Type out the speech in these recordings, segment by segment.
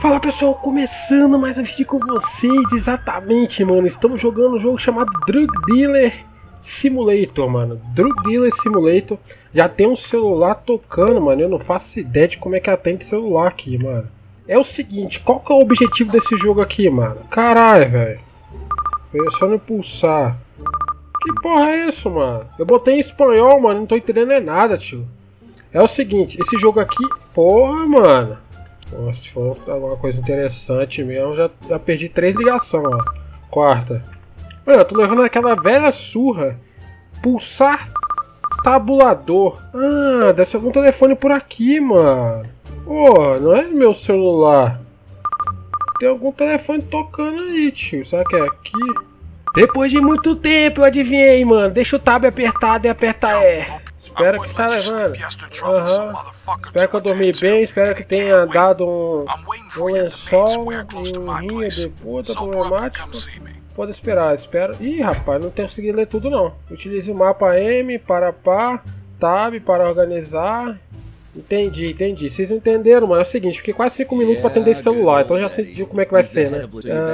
Fala pessoal, começando mais um vídeo com vocês, exatamente mano, estamos jogando um jogo chamado Drug Dealer Simulator, mano, Drug Dealer Simulator, já tem um celular tocando, mano, eu não faço ideia de como é que atende celular aqui, mano. É o seguinte, qual que é o objetivo desse jogo aqui, mano? Caralho, velho, só não pulsar. Que porra é isso, mano? Eu botei em espanhol, mano, não tô entendendo é nada, tio. É o seguinte, esse jogo aqui, porra, mano. Nossa, se for alguma coisa interessante mesmo, já perdi 3 ligações, ó. Quarta. Olha, eu tô levando aquela velha surra. Pulsar tabulador. Ah, deve ser algum telefone por aqui, mano. Pô, não é meu celular. Tem algum telefone tocando aí, tio. Será que é aqui? Depois de muito tempo eu adivinhei, mano. Deixa o tab apertado e aperta E. Espero que está levando. Espero que eu dormi bem. Espero que tenha dado um lençol e um rinho de puta problemático. Pode esperar, espero. Ih, rapaz, não tenho conseguido ler tudo não. Utilize o mapa M para pá, tab para organizar. Entendi. Vocês entenderam, mano? É o seguinte, fiquei quase 5 minutos para atender esse celular, então já sei como é que vai ser, né?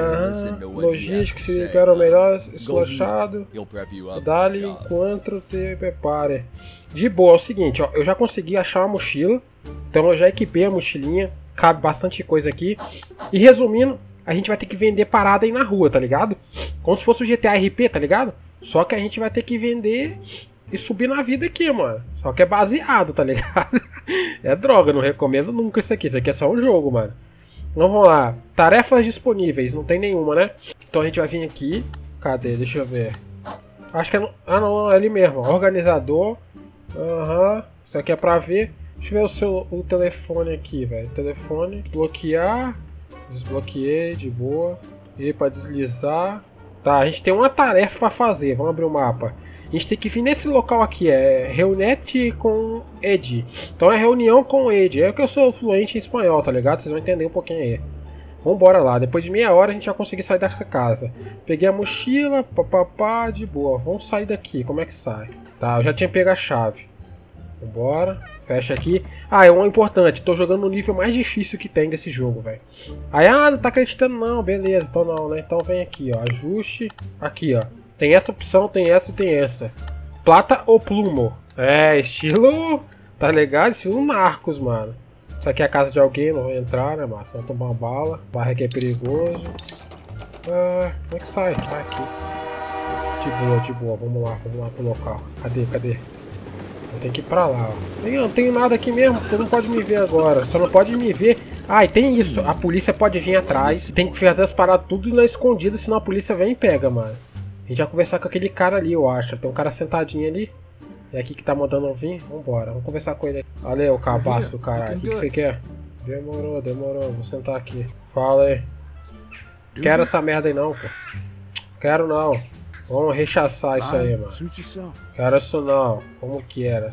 Logística, se quero melhor, esclochado. Dali enquanto te prepare. De boa, é o seguinte, ó, eu já consegui achar uma mochila, então eu já equipei a mochilinha, cabe bastante coisa aqui. E resumindo, a gente vai ter que vender parada aí na rua, tá ligado? Como se fosse o GTA RP, tá ligado? Só que a gente vai ter que vender e subir na vida aqui, mano. Só que é baseado, tá ligado? É droga, não recomendo nunca isso aqui. Isso aqui é só um jogo, mano. Então vamos lá. Tarefas disponíveis, não tem nenhuma, né? Então a gente vai vir aqui. Cadê? Deixa eu ver. Acho que é... Ah, não, é ali mesmo. Organizador. Aham. Isso aqui é pra ver. Deixa eu ver o telefone aqui, velho. Telefone. Desbloquear. Desbloqueei, de boa. E pra deslizar. Tá, a gente tem uma tarefa pra fazer. Vamos abrir o mapa. A gente tem que vir nesse local aqui, é reunete com Ed. Então é reunião com Ed. É que eu sou fluente em espanhol, tá ligado? Vocês vão entender um pouquinho aí. Vambora lá. Depois de meia hora a gente já conseguiu sair dessa casa. Peguei a mochila, papapá, de boa. Vamos sair daqui. Como é que sai? Tá, eu já tinha pego a chave. Vambora. Fecha aqui. Ah, é um importante. Tô jogando no nível mais difícil que tem desse jogo, velho. Aí, não tá acreditando não. Beleza, então não, né? Então vem aqui, ó. Ajuste. Aqui, ó. Tem essa opção, tem essa e tem essa. Plata ou plumo? É, estilo... Tá ligado? Estilo Narcos, mano. Isso aqui é a casa de alguém, não vou entrar, né, massa? Vou tomar uma bala. Barra aqui é perigoso. Como é que sai? Sai aqui. De boa. Vamos lá pro local. Cadê? Eu tenho que ir pra lá, ó. Eu não tenho nada aqui mesmo, você não pode me ver agora. Só não pode me ver. Ah, e tem isso. A polícia pode vir atrás. Tem que fazer as paradas tudo na escondida, senão a polícia vem e pega, mano. A gente vai conversar com aquele cara ali, eu acho. Tem um cara sentadinho ali. É aqui que tá mandando eu vir. Vambora, vamos conversar com ele. Olha aí o cabaço do caralho. O que você quer? Demorou. Vou sentar aqui. Fala aí. Quero essa merda aí não, pô. Quero não. Vamos rechaçar isso aí, mano. Quero isso não. Como quieras.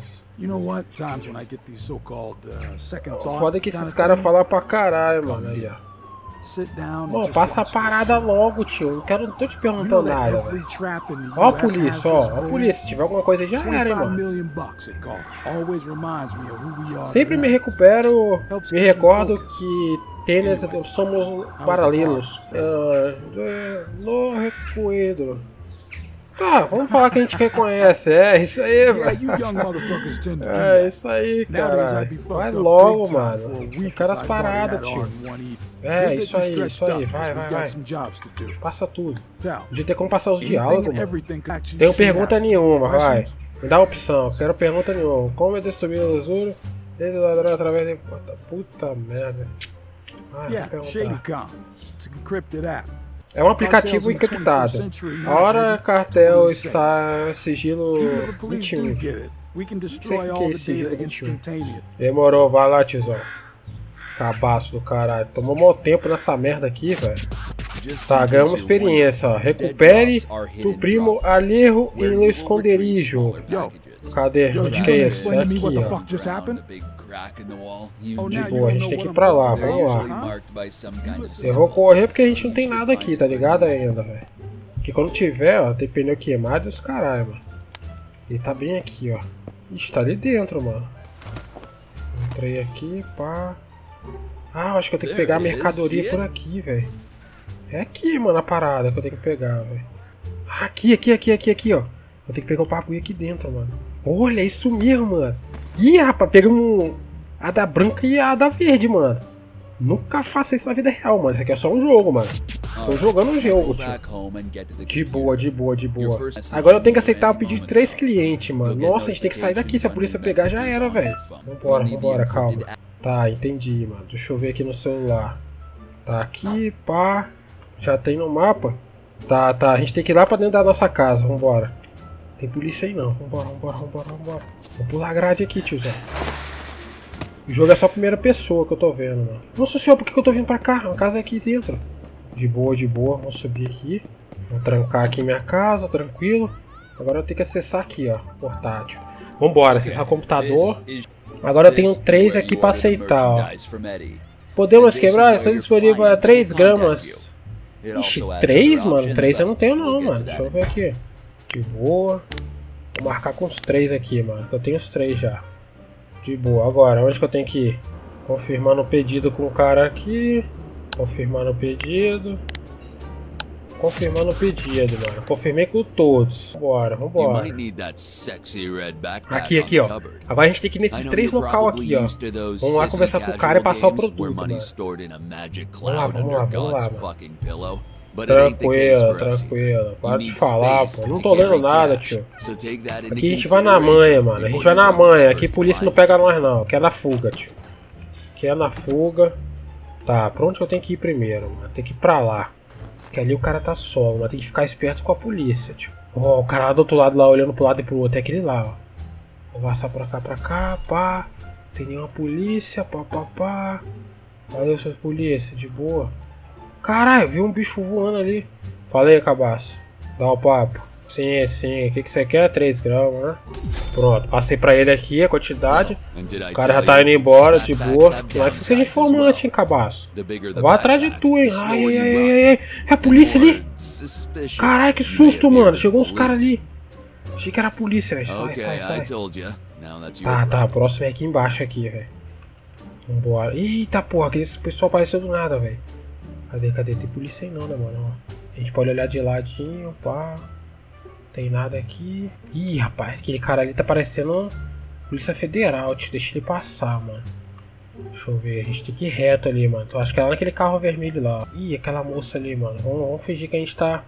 Foda que esses caras falam pra caralho, mano. Aí, ó. Pô, passa a parada logo, tio. Não tô te perguntando nada, velho. Ó a polícia, ó. Ó a polícia. Se tiver alguma coisa já era, hein, mano. Sempre me recordo que tênis somos paralelos. No recuerdo. Tá, vamos falar que a gente reconhece. É isso aí, velho. É isso aí, cara. Vai logo, mano. Eu quero as paradas, tio. É, isso aí. Vai. Passa tudo. Podia ter como passar os diálogos, mano. Tenho pergunta nenhuma, vai. Me dá a opção. Quero pergunta nenhuma. Como eu destruí o tesouro desde o ladrão através de... Puta merda. É um aplicativo encriptado. Ora, cartel está sigilo 21. Sei que é sigilo 21. Demorou, vai lá, tiozão. Cabaço do caralho. Tomou mó tempo nessa merda aqui, velho. Tá, ganhamos experiência, ó. Recupere o primo alheiro e no esconderijo. Cadê? Onde que é esse? É aqui, ó. De boa, a gente tem que ir pra lá, vamos lá. Eu vou correr porque a gente não tem nada aqui, tá ligado ainda, velho. Porque quando tiver, ó, tem pneu queimado e os caralho, mano. Ele tá bem aqui, ó. Ixi, tá ali dentro, mano. Entrei aqui, pá. Ah, acho que eu tenho que pegar a mercadoria por aqui, velho. É aqui, mano, a parada que eu tenho que pegar, velho. Aqui, ó. Eu tenho que pegar o bagulho aqui dentro, mano. Olha, é isso mesmo, mano. Ih, rapaz, pegamos a da branca e a da verde, mano. Nunca faça isso na vida real, mano. Isso aqui é só um jogo, mano. Tô jogando um jogo, tio. De boa, de boa, de boa. Agora eu tenho que aceitar o pedido de 3 clientes, mano. Nossa, a gente tem que sair daqui. Se a polícia pegar, já era, velho. Vambora, calma. Tá, entendi, mano. Deixa eu ver aqui no celular. Tá aqui, pá. Já tem no mapa. Tá. A gente tem que ir lá pra dentro da nossa casa. Vambora. Tem polícia aí não. Vambora. Vou pular a grade aqui, tiozão. O jogo é só a primeira pessoa que eu tô vendo, mano. Nossa senhora, por que eu tô vindo pra cá? A casa é aqui dentro. De boa. Vamos subir aqui. Vou trancar aqui minha casa, tranquilo. Agora eu tenho que acessar aqui, ó. Portátil. Vambora, acessar o computador. Agora eu tenho 3 aqui pra aceitar, ó. Podemos quebrar? Estou disponível a 3 gramas. Ixi, 3, mano? 3 eu não tenho não, mano. Deixa eu ver aqui. De boa. Vou marcar com os 3 aqui, mano. Eu tenho os 3 já. De boa. Agora, onde que eu tenho que ir? Confirmando o pedido com o cara aqui. Confirmando o pedido, mano. Confirmei com todos. Vambora. Aqui, ó. Agora a gente tem que ir nesses 3 local aqui, ó. Vamos lá conversar com o cara e passar o produto, mano. Vamos lá, mano. Tranquilo. Para de falar, pô. Não tô lendo nada, tio. Aqui a gente vai na manha, mano. Aqui a polícia não pega nós, não. Aqui é na fuga, tio. Tá, pra onde que eu tenho que ir primeiro, mano? Tem que ir pra lá. Porque ali o cara tá solo, mas tem que ficar esperto com a polícia, tio. Ó, o cara lá do outro lado lá, olhando pro lado e pro outro. É aquele lá, ó. Vou passar pra cá, pá. Tem nenhuma polícia, pá. Valeu, seus polícia, de boa. Caralho, vi um bicho voando ali. Falei, cabaço. Dá o papo. Sim. O que você quer? 3 gramas, né? Pronto, passei pra ele aqui a quantidade. O cara já tá indo embora, de boa. Não é que você seja informante, hein, cabaço. Vai atrás de tu, hein. Ai. É a polícia ali. Caralho, que susto, mano. Chegou uns caras ali. Achei que era a polícia, velho. Sai. Tá, o próximo é aqui embaixo, aqui, velho. Vambora. Eita, porra, que esse pessoal apareceu do nada, velho. Cadê? Tem polícia aí não, né, mano? A gente pode olhar de ladinho, pá. Tem nada aqui. Ih, rapaz, aquele cara ali tá parecendo Polícia Federal, tio. Deixa ele passar, mano. Deixa eu ver, a gente tem que ir reto ali, mano. Eu acho que é lá naquele carro vermelho lá. Ih, aquela moça ali, mano. Vamos fingir que a gente tá...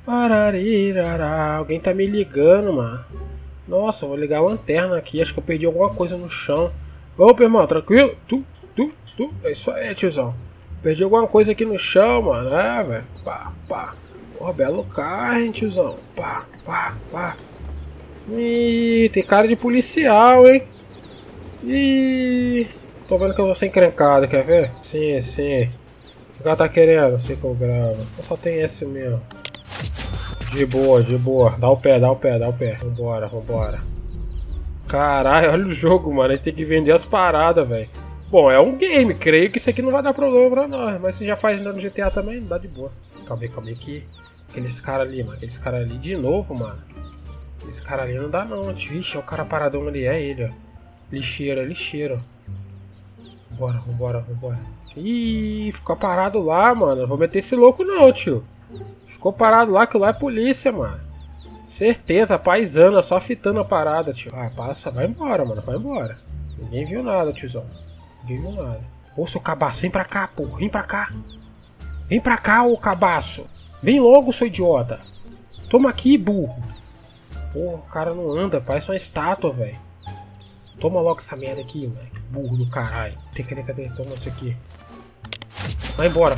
Alguém tá me ligando, mano. Nossa, eu vou ligar a lanterna aqui. Acho que eu perdi alguma coisa no chão. Opa, irmão, tranquilo? Tu. É isso aí, tiozão. Perdi alguma coisa aqui no chão, mano. É, velho. Pá. Porra, belo carro, hein, tiozão. Pá. Ih, tem cara de policial, hein. Ih, tô vendo que eu vou ser encrencado, quer ver? Sim. O cara tá querendo, sei que eu gravo. Só tem esse mesmo. De boa. Dá o pé. Vambora. Caralho, olha o jogo, mano. A gente tem que vender as paradas, velho. Bom, é um game. Creio que isso aqui não vai dar problema pra nós. Mas se já faz no GTA também, dá de boa. Calma aí que... Aqueles caras ali, mano. Aqueles caras ali de novo, mano. Esse cara ali não dá não. Vixe, é o cara paradão ali. É ele, ó. Lixeiro. Vambora. Ih, ficou parado lá, mano. Não vou meter esse louco não, tio. Ficou parado lá, que lá é polícia, mano. Certeza, paisana, só fitando a parada, tio. Ah, passa, vai embora, mano, vai embora. Ninguém viu nada, tiozão. Ô, seu cabaço, vem pra cá, porra, vem pra cá, ô cabaço. Vem logo, seu idiota. Toma aqui, burro. Porra, o cara não anda, parece uma estátua, velho. Toma logo essa merda aqui, velho. Burro do caralho. Cadê? Toma isso aqui. Vai embora.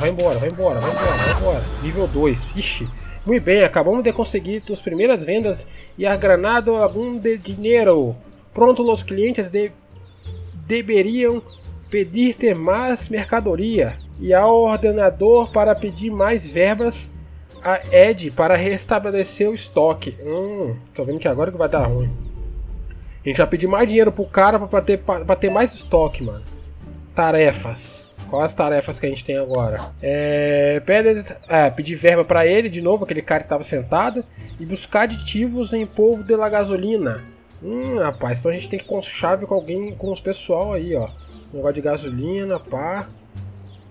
Nível 2. Ixi. Muito bem, acabamos de conseguir as primeiras vendas e a granada algum de dinheiro. Pronto, os clientes deveriam pedir ter mais mercadoria. E ao ordenador para pedir mais verbas a Ed para restabelecer o estoque. Tô vendo que agora que vai dar ruim. A gente vai pedir mais dinheiro pro cara pra ter mais estoque, mano. Tarefas. Quais as tarefas que a gente tem agora? Pedir verba pra ele, de novo, aquele cara que tava sentado. E buscar aditivos em polvo de la gasolina. Rapaz, então a gente tem que ir com chave com alguém, com os pessoal aí, ó. Negócio de gasolina, pá.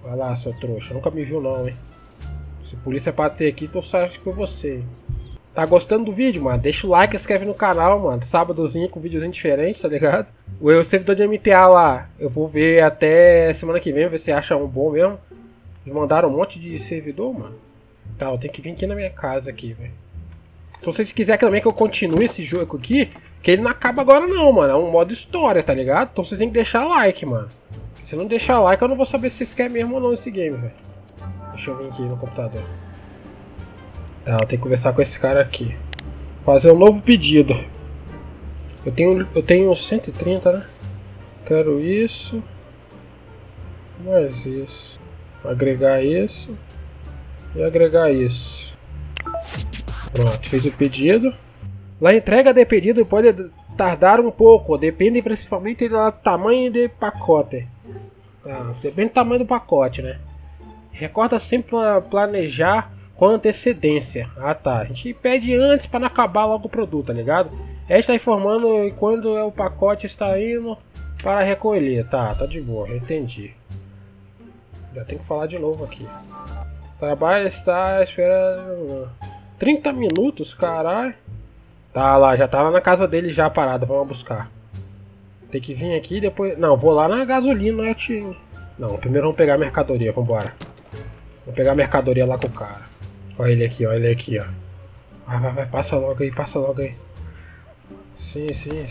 Vai lá, seu trouxa. Nunca me viu não, hein? Se a polícia bater aqui, tô saindo com você, hein? Tá gostando do vídeo, mano? Deixa o like, se inscreve no canal, mano. Sábadozinho com videozinho diferente, tá ligado? O servidor de MTA lá, eu vou ver até semana que vem, ver se acha um bom mesmo. Eles mandaram um monte de servidor, mano. Tá, eu tenho que vir aqui na minha casa aqui, velho. Se vocês quiserem também que eu continue esse jogo aqui, que ele não acaba agora não, mano. É um modo história, tá ligado? Então vocês têm que deixar like, mano. Se não deixar like, eu não vou saber se vocês querem mesmo ou não esse game, velho. Deixa eu vir aqui no computador. Tá, eu tenho que conversar com esse cara aqui. Fazer um novo pedido. Eu tenho 130, né? Quero isso. Mais isso. Agregar isso. E agregar isso. Pronto, fiz o pedido. A entrega de pedido pode tardar um pouco. Depende principalmente do tamanho do pacote. Ah, depende do tamanho do pacote, né? Recorda sempre planejar com antecedência. Ah tá, a gente pede antes para não acabar logo o produto, tá ligado? Ela está informando quando o pacote está indo para recolher. Tá de boa, eu entendi. Já tem que falar de novo aqui. Trabalho está esperando 30 minutos, caralho. Tá lá, já tá lá na casa dele já parado, vamos buscar. Tem que vir aqui e depois... Não, vou lá na gasolina, né, tio? Não, primeiro vamos pegar a mercadoria, vambora. Vou pegar a mercadoria lá com o cara. Olha ele aqui, ó. Vai, passa logo aí. Sim.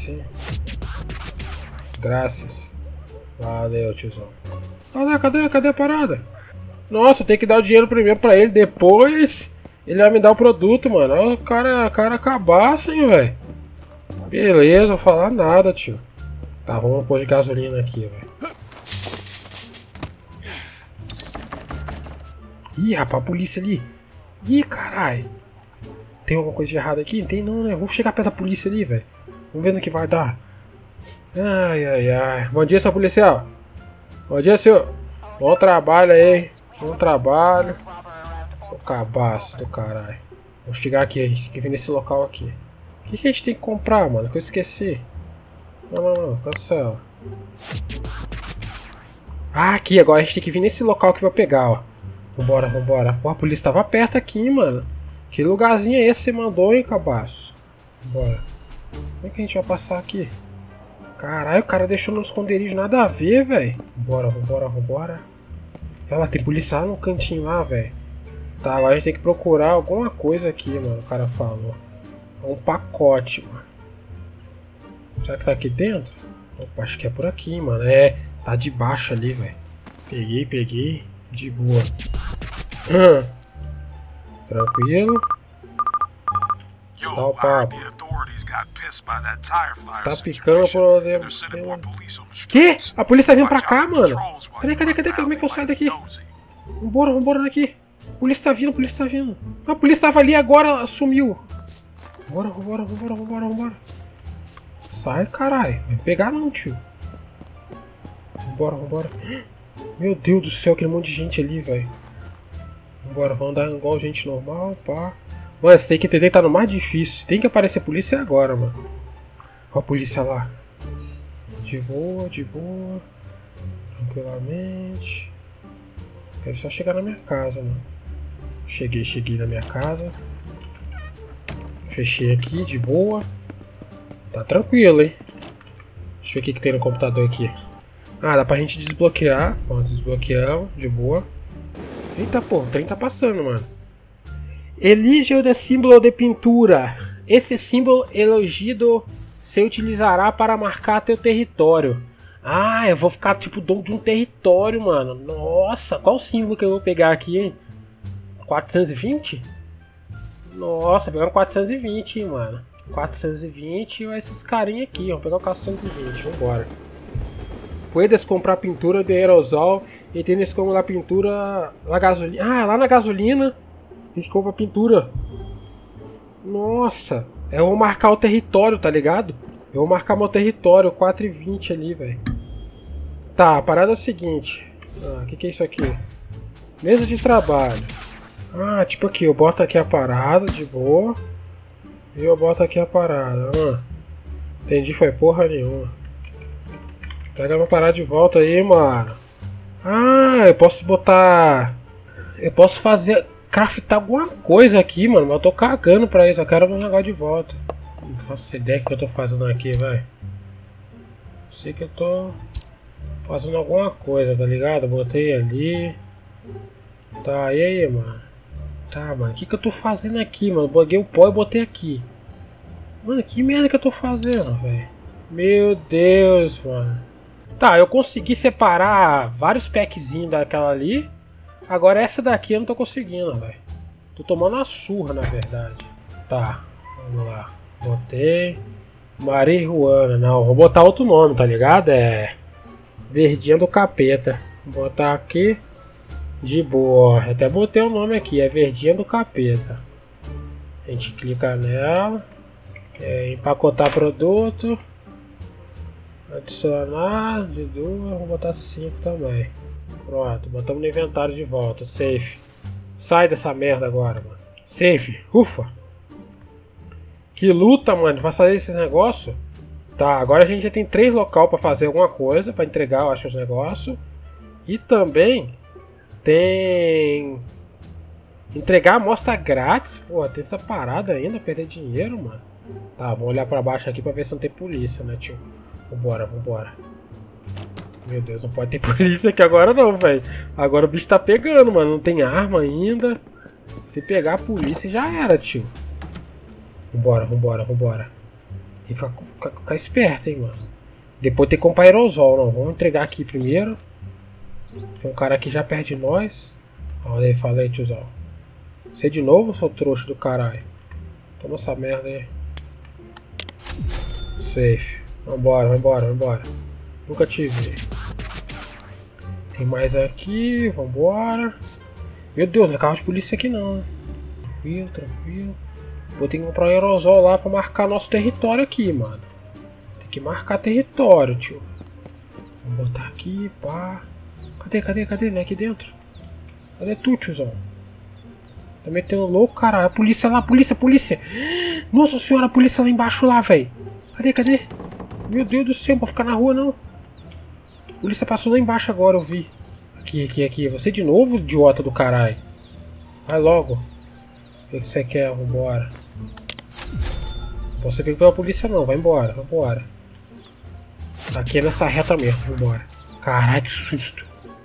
Graças. Valeu, tiozão. Cadê a parada? Nossa, tem que dar o dinheiro primeiro pra ele, depois ele vai me dar o produto, mano. Olha o cara cabaço, hein, velho. Beleza, vou falar nada, tio. Tá, vamos pôr de gasolina aqui, velho. Ih, rapaz, a polícia ali. Ih, caralho. Tem alguma coisa de errado aqui? Não tem não, né? Vamos chegar perto da polícia ali, velho. Vamos ver no que vai dar. Ai. Bom dia, seu policial. Bom dia, senhor. Bom trabalho aí. Bom trabalho. Seu cabaço do caralho. Vamos chegar aqui, a gente tem que vir nesse local aqui. O que a gente tem que comprar, mano? Que eu esqueci. Não, cancela. Ah, aqui, agora a gente tem que vir nesse local que vai pegar, ó. Vambora. Pô, a polícia tava perto aqui, mano. Que lugarzinho é esse que você mandou, hein, cabaço? Vambora. Como é que a gente vai passar aqui? Caralho, o cara deixou no esconderijo nada a ver, velho. Vambora. Ela tem polícia lá no cantinho lá, velho. Tá, agora a gente tem que procurar alguma coisa aqui, mano. O cara falou. É um pacote, mano. Será que tá aqui dentro? Opa, acho que é por aqui, mano. É, tá de baixo ali, velho. Peguei. De boa. Tranquilo. Dá o papo. Tá picando por exemplo. Que? A polícia vem pra cá, mano. Cadê? Como é que eu saio daqui? Vambora daqui. A polícia tá vindo. A polícia tava ali agora, sumiu. Vambora. Sai, caralho. Vai pegar não, tio. Vambora. Meu Deus do céu, aquele monte de gente ali, velho. Vambora, vamos andar igual gente normal, pá. Mano, você tem que entender que tá no mais difícil. Tem que aparecer a polícia agora, mano. Ó a polícia lá. De boa. Tranquilamente. Quero só chegar na minha casa, mano. Cheguei na minha casa. Fechei aqui, de boa. Tá tranquilo, hein. Deixa eu ver o que tem no computador aqui. Ah, dá pra gente desbloquear. Pronto, desbloqueamos, de boa. Eita, pô, o trem tá passando, mano. Elige o símbolo de pintura. Esse símbolo elogido se utilizará para marcar teu território. Ah, eu vou ficar tipo dono de um território, mano. Nossa, qual o símbolo que eu vou pegar aqui, hein? 420? Nossa, pegando 420, hein, mano. 420 e esses carinha aqui, ó. Vou pegar o 420, vambora. Puedes comprar pintura de aerosol e tienes como la pintura la gasolina. Ah, lá na gasolina a gente compra pintura. Nossa, eu vou marcar o território, tá ligado? Eu vou marcar meu território, 4,20 ali, velho. Tá, a parada é o seguinte. Ah, o que é isso aqui? Mesa de trabalho. Ah, tipo aqui, eu boto aqui a parada de boa. E eu boto aqui a parada. Entendi, foi porra nenhuma. Pega uma parada de volta aí, mano. Ah, eu posso botar... Eu posso fazer... craftar alguma coisa aqui, mano. Mas eu tô cagando pra isso. Eu quero meu negócio de volta. Não faço ideia do que eu tô fazendo aqui, velho. Sei que eu tô fazendo alguma coisa, tá ligado? Botei ali. Tá, e aí, mano? Tá, mano. O que eu tô fazendo aqui, mano? Buguei o pó e botei aqui. Mano, que merda que eu tô fazendo, velho? Meu Deus, mano. Tá, eu consegui separar vários packzinhos daquela ali. Agora essa daqui eu não tô conseguindo, velho. Tô tomando uma surra, na verdade. Tá, vamos lá. Botei. Marihuana. Não, vou botar outro nome, tá ligado? É... Verdinha do capeta. Vou botar aqui. De boa. Até botei o nome aqui. É Verdinha do capeta. A gente clica nela. Empacotar produto. Adicionar de 2, vou botar 5 também. Pronto, botamos no inventário de volta. Safe. Sai dessa merda agora, mano. Safe. Ufa. Que luta, mano. Vai fazer esses negócios. Tá, agora a gente já tem 3 local pra fazer alguma coisa. Pra entregar, eu acho, os negócios. E também tem... Entregar amostra grátis. Pô, tem essa parada ainda. Perder dinheiro, mano. Tá, vamos olhar pra baixo aqui pra ver se não tem polícia, né, tio? Vambora, vambora. Meu Deus, não pode ter polícia aqui agora não, velho. Agora o bicho tá pegando, mano. Não tem arma ainda. Se pegar a polícia já era, tio. Vambora, vambora, vambora. E ficar esperto, hein, mano. Depois tem que comprar aerosol, não. Vamos entregar aqui primeiro. Tem um cara aqui já perto de nós. Olha aí, fala aí, tiozão. Você de novo, seu trouxa do caralho? Toma essa merda aí. Safe. Vambora, vambora, vambora. Nunca te vi. Tem mais aqui, vambora. Meu Deus, não é carro de polícia aqui não, né? Tranquilo, tranquilo. Vou ter que comprar um aerosol lá pra marcar nosso território aqui, mano. Tem que marcar território, tio. Vamos botar aqui, pá. Cadê? Não é aqui dentro? Cadê tu, tiozão? Tá metendo louco, caralho. A polícia lá, polícia. Nossa senhora, a polícia lá embaixo lá, velho. Cadê? Meu Deus do céu, não pode ficar na rua não. A polícia passou lá embaixo agora, eu vi. Aqui. Você de novo, idiota do caralho. Vai logo. O que você quer? Vambora. Não posso ser pego pela polícia não, vai embora, vambora. Tá aqui nessa reta mesmo, vambora. Caralho, que susto.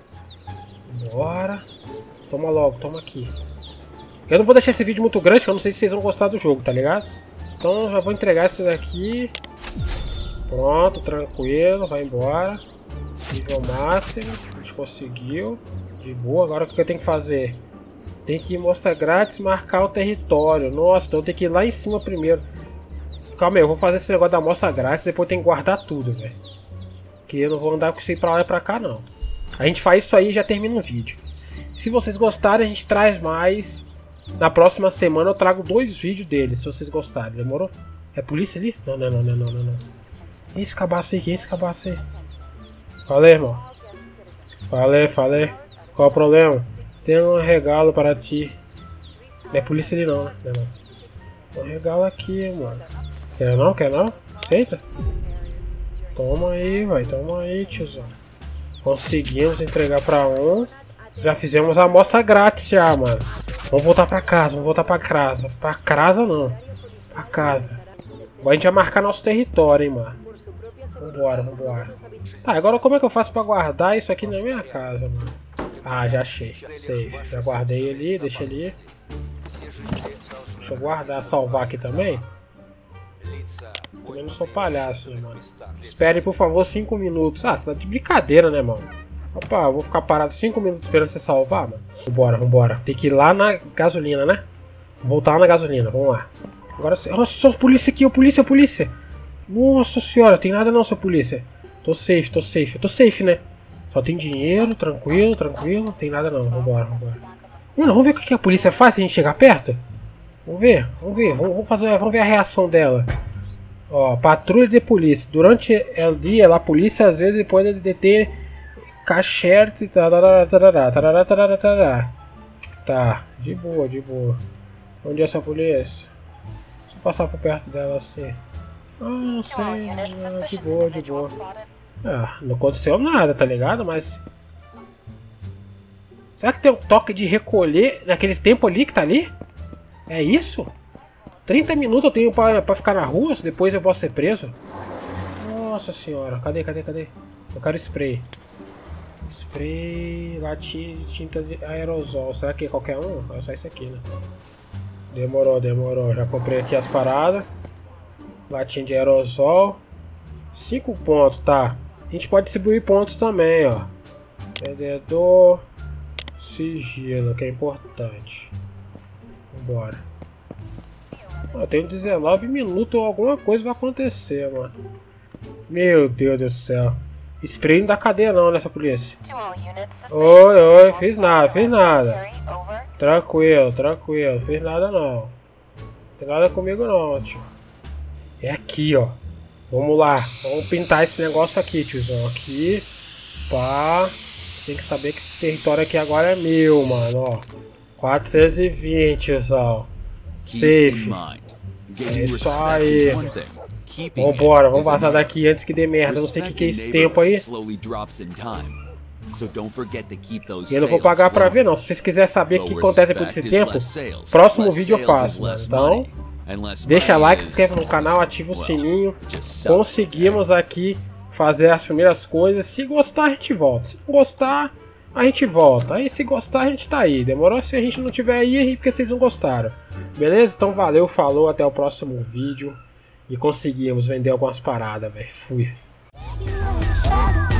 Vambora. Toma logo, toma aqui. Eu não vou deixar esse vídeo muito grande, porque eu não sei se vocês vão gostar do jogo, tá ligado? Então já vou entregar isso daqui. Pronto, tranquilo, vai embora. Nível máximo, a gente conseguiu. De boa, agora o que eu tenho que fazer? Tem que ir mostrar grátis, marcar o território. Nossa, então eu tenho que ir lá em cima primeiro. Calma aí, eu vou fazer esse negócio da amostra grátis, depois eu tenho que guardar tudo, velho. Que eu não vou andar com isso aí pra lá e pra cá, não. A gente faz isso aí e já termina o vídeo. Se vocês gostarem, a gente traz mais. Na próxima semana eu trago 2 vídeos dele, se vocês gostarem, demorou? É polícia ali? Não. Quem é esse cabaço aí? Falei, irmão. Falei. Qual o problema? Tem um regalo para ti. Não é polícia ali não, né? Tem um regalo aqui, mano. Quer não? Aceita? Toma aí, tiozão. Conseguimos entregar pra um. Já fizemos a amostra grátis já, mano. Vamos voltar pra casa, Pra casa não. Pra casa. Agora a gente vai marcar nosso território, hein, mano. Vambora. Tá, agora como é que eu faço pra guardar isso aqui na minha casa, mano? Ah, já achei. Safe. Já guardei ali, deixa ali. Deixa eu guardar, salvar aqui também. Eu não sou palhaço, né, mano. Espere, por favor, 5 minutos. Ah, você tá de brincadeira, né, mano? Opa, eu vou ficar parado 5 minutos esperando você salvar, mano. Vambora. Tem que ir lá na gasolina, né? Voltar lá na gasolina, vamos lá. Agora, nossa, só polícia aqui, polícia. Nossa senhora, tem nada não, seu polícia. Tô safe. Eu tô safe, né? Só tem dinheiro, tranquilo. Não tem nada não, vambora. Mano, vamos ver o que a polícia faz se a gente chegar perto? Vamos ver. Vamos ver a reação dela. Ó, patrulha de polícia. Durante o dia, a polícia às vezes pode deter cacherte. Tá, de boa. Onde é essa polícia? Deixa eu passar por perto dela assim. Ah, não sei. De boa. Ah, não aconteceu nada, tá ligado? Mas Será que tem um toque de recolher naquele tempo ali que tá ali? É isso? 30 minutos eu tenho pra ficar na rua, depois eu posso ser preso? Nossa senhora, cadê? Eu quero spray. Spray, latinha de tinta de aerosol. Será que é qualquer um? É só isso aqui, né? Demorou. Já comprei aqui as paradas. Latinha de aerosol. 5 pontos, tá. A gente pode distribuir pontos também, ó. Vendedor. Sigilo, que é importante. Vambora. Eu tenho 19 minutos ou alguma coisa vai acontecer, mano. Meu Deus do céu. Spray não dá cadeia não nessa polícia. Oi, fiz nada. Tranquilo, fiz nada não. Não tem nada comigo não, tio. É aqui, ó. Vamos lá, vamos pintar esse negócio aqui, tiozão. Aqui, pá. Tem que saber que esse território aqui agora é meu, mano, ó. 420, tiozão. Safe. É isso aí. Vambora, vamos passar daqui antes que dê merda. Eu não sei o que é esse tempo aí. E eu não vou pagar pra ver não. Se vocês quiserem saber o que acontece depois desse tempo, próximo vídeo eu faço, mano. Então, deixa like, se inscreve no canal, ativa o sininho. Conseguimos aqui fazer as primeiras coisas. Se gostar, a gente volta. Se não gostar, a gente volta. Aí se gostar, a gente tá aí. Demorou? Se a gente não tiver aí, é porque vocês não gostaram. Beleza? Então valeu, falou, até o próximo vídeo. E conseguimos vender algumas paradas, velho. Fui.